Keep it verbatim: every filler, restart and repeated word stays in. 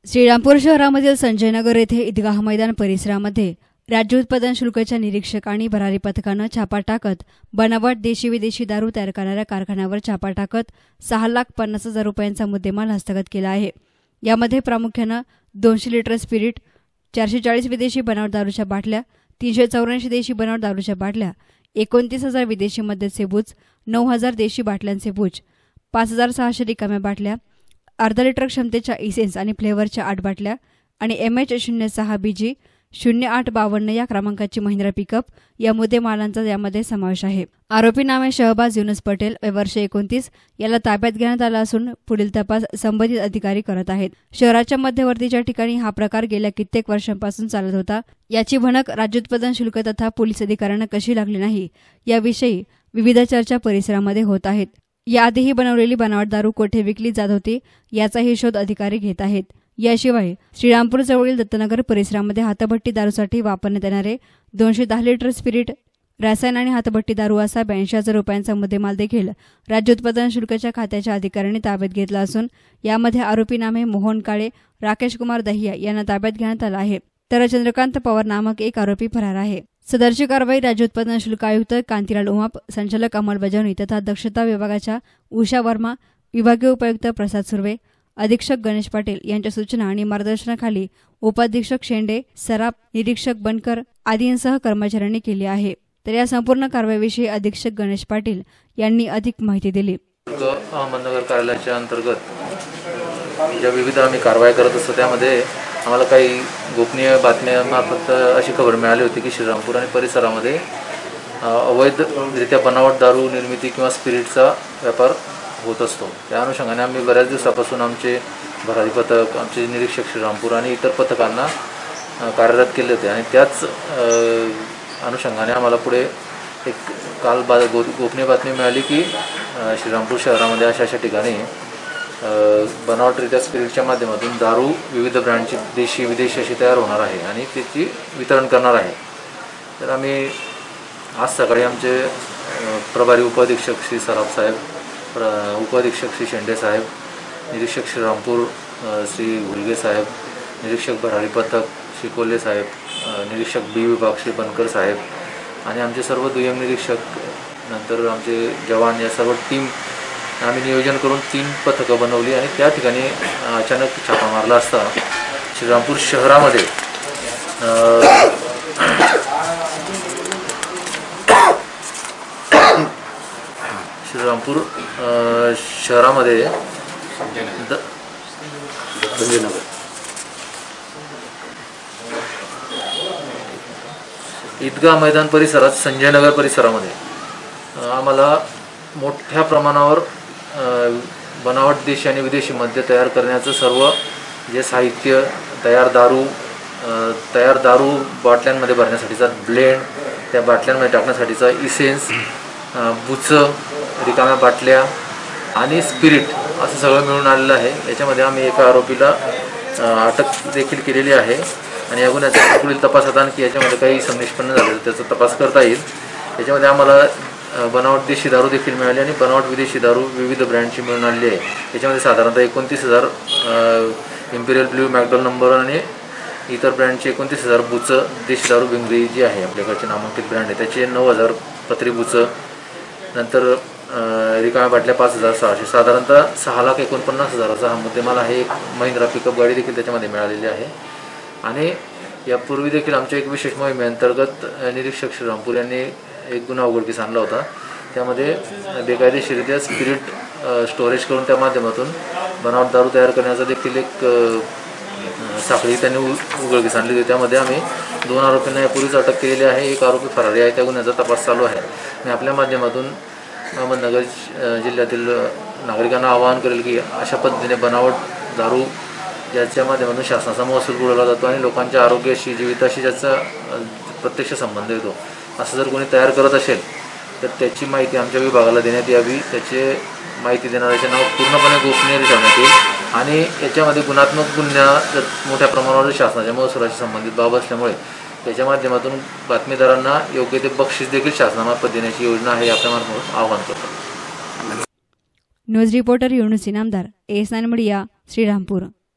श्रीरामपूर शहरामधील संजयनगर येथे ईदगाह मैदान परिसरामध्ये राज्य उत्पादन शुल्काच्या निरीक्षक आणि भरारी पथकानं छापा टाकत बनावट देशी विदेशी दारू तयार करणाऱ्या कारखान्यावर छापा टाकत सहा लाख पन्नास हजार रुपयांचा मुद्देमाल हस्तगत केला आहे। यामध्ये प्रामुख्यानं दोनशे लिटर स्पिरिट, चारशे चाळीस विदेशी बनावट दारूच्या बाटल्या, तीनशे चौऱ्याऐंशी देशी बनावट दारूच्या बाटल्या, एकोणतीस हजार विदेशी मद्याचे बूच, नऊ हजार देशी बाटल्यांचे बूच, पाच हजार सहाशे रिकाम्या बाटल्या, अर्धा लिटर क्षमतेच्या इसेन्स आणि फ्लेवरच्या आठ बाटल्या आणि एम एच शून्य सहा बी जी शून्य आठ बावन्न या क्रमांकाची महिंद्रा पिकअप या मुद्देमालांचा यामध्ये समावेश आहे। आरोपी नामे शहबाज युनुस पटेल वर्ष एकोणतीस याला ताब्यात घेण्यात आला असून पुढील तपास संबंधित अधिकारी करत आहेत। शहराच्या मध्यवर्तीच्या ठिकाणी हा प्रकार गेल्या कित्येक वर्षांपासून चालत होता। याची भनक राज्य उत्पादन शुल्क तथा पोलीस अधिकाऱ्यांना कशी लागली नाही याविषयी विविध चर्चा परिसरामध्ये होत आहेत। याआधीही बनवलेली बनावट दारू कोठे विकली जात होती याचाही शोध अधिकारी घेत आहेत। याशिवाय श्रीरामपूर जवळील दत्तनगर परिसरामध्ये हातभट्टी दारूसाठी वापरण्यात येणारे दोनशे दहा लिटर स्पिरिट, रासायन आणि हातभट्टी दारू असा ब्याऐंशी हजार रुपयांचा मुद्देमाल देखील राज्य उत्पादन शुल्काच्या खात्याच्या अधिकाऱ्यांनी ताब्यात घेतला असून यामध्ये आरोपी नामे मोहन काळे, राकेश कुमार दहिया यांना ताब्यात घेण्यात आला आहे, तर चंद्रकांत पवार नामक एक आरोपी फरार आहे। सदरची कारवाई राज्य उत्पादन शुल्क आयुक्त कांतीलाल उमाप, संचालक अंमलबजावणी तथा दक्षता विभागाच्या उषा वर्मा, विभागीय उपायुक्त प्रसाद सुर्वे, अधीक्षक गणेश पाटील यांच्या सूचना आणि मार्गदर्शनाखाली उपाधीक्षक शेंडे, सराफ, निरीक्षक बनकर आदींसह कर्मचाऱ्यांनी केली आहे। तर या संपूर्ण कारवाईविषयी अधीक्षक गणेश पाटील यांनी अधिक माहिती दिली। अहमदनगर कार्यालयाच्या अंतर्गत ज्या विविध आम्ही कारवाई करत असतो त्यामध्ये आम्हाला काही गोपनीय बातम्यांमार्फत अशी खबर मिळाली होती की श्रीरामपूर आणि परिसरामध्ये अवैधरित्या बनावट दारू निर्मिती किंवा स्पिरिटचा व्यापार होत असतो। त्या अनुषंगाने आम्ही बऱ्याच दिवसापासून आमचे भरारी पथक, आमचे निरीक्षक श्रीरामपूर आणि इतर पथकांना कार्यरत केले होते आणि त्याच अनुषंगाने आम्हाला पुढे एक काल बा गो गोपनीय बातमी मिळाली की श्रीरामपूर शहरामध्ये अशा अशा ठिकाणी बनावटरित्या स्पिरिटच्या माध्यमातून दारू विविध ब्रँडची देशी विदेशी अशी तयार होणार आहे आणि त्याची वितरण करणार आहे। तर आम्ही आज सकाळी आमचे प्रभारी उपाधीक्षक श्री सराफ साहेब, उपाधीक्षक श्री शेंडे साहेब, निरीक्षक श्रीरामपूर श्री हुलगे साहेब, निरीक्षक भरारी पथक श्री कोल्हे साहेब, निरीक्षक बी विभाग श्री बनकर साहेब आणि आमचे सर्व दुय्यम निरीक्षक, नंतर आमचे जवान या सर्व टीम आम्ही नियोजन करून तीन पथकं बनवली आणि त्या ठिकाणी अचानक छापा मारला असता श्रीरामपूर शहरामध्ये श्रीरामपूर शहरामध्ये संजयनगर ईदगाह मैदान परिसरात संजयनगर परिसरामध्ये आम्हाला मोठ्या प्रमाणावर बनावट देशी आणि विदेशी मद्य तयार करण्याचं सर्व जे साहित्य, तयार दारू तयार दारू बाटल्यांमध्ये भरण्यासाठीचा ब्लेंड, त्या बाटल्यांमध्ये टाकण्यासाठीचा इसेन्स, बुचं, रिकाम्या बाटल्या आणि स्पिरिट असं सगळं मिळून आलेलं आहे। याच्यामध्ये आम्ही एका आरोपीला अटक देखील केलेली आहे आणि या गुन्ह्याचा पुढील तपास आता आणखी याच्यामध्ये काही संनिष्पन्न झाले त्याचा तपास करता येईल। याच्यामध्ये आम्हाला बनावट देशी दारू देखील मिळाली आणि बनावट विदेशी दारू विविध ब्रँडची मिळून आलेली आहे। याच्यामध्ये साधारणतः एकोणतीस हजार इम्पिरियल ब्ल्यू, मॅकडॉल नंबर आणि इतर ब्रँडचे एकोणतीस हजार बुचं, देशी दारू भिंगरी जी आहे आपल्याकडचे नामांकित ब्रँड आहे त्याचे नऊ हजार पत्री बुचं, नंतर रिकाम्या बाटल्या पाच हजार सहाशे, साधारणतः सहा लाख एकोणपन्नास हजाराचा हा मुद्देमाल आहे। एक महिंद्रा पिकअप गाडी देखील त्याच्यामध्ये मिळालेली आहे आणि यापूर्वी देखील आमच्या एक विशेष मोहिमेअंतर्गत निरीक्षक श्रीरामपूर यांनी एक गुन्हा उघडकीस आणला होता। त्यामध्ये बेकायदेशीरित्या स्पिरिट स्टोरेज करून त्या माध्यमातून बनावट दारू तयार करण्याचा देखील एक साखळी त्यांनी उघडकीस आणली होती। त्यामध्ये आम्ही दोन आरोपींना यापूर्वीच अटक केलेली आहे, एक आरोपी फरारी आहे, त्या गुन्ह्याचा तपास चालू आहे। मी आपल्या माध्यमातून अहमदनगर जिल्ह्यातील नागरिकांना आवाहन करेल की अशा पद्धतीने बनावट दारू ज्याच्या माध्यमातून शासनाचा महसूल बुडवला जातो आणि लोकांच्या आरोग्याशी, जीविताशी ज्याचा प्रत्यक्ष संबंध येतो असं जर कोणी तयार करत असेल तर त्याची माहिती आमच्या विभागाला देण्यात यावी। त्याचे माहिती देणाऱ्याचे नाव पूर्णपणे गोपनीय ठेवण्यात येईल आणि याच्यामध्ये गुणात्मक गुन्हा जर मोठ्या प्रमाणावर शासनाच्या महसुलाशी संबंधित बाब असल्यामुळे त्याच्या माध्यमातून बातमीदारांना योग्य ते बक्षीस देखील शासनामार्फत देण्याची योजना आहे, आपल्यामार्फत आवाहन करतो। News reporter Yunus Inamdar, S nine Media, Shrirampur.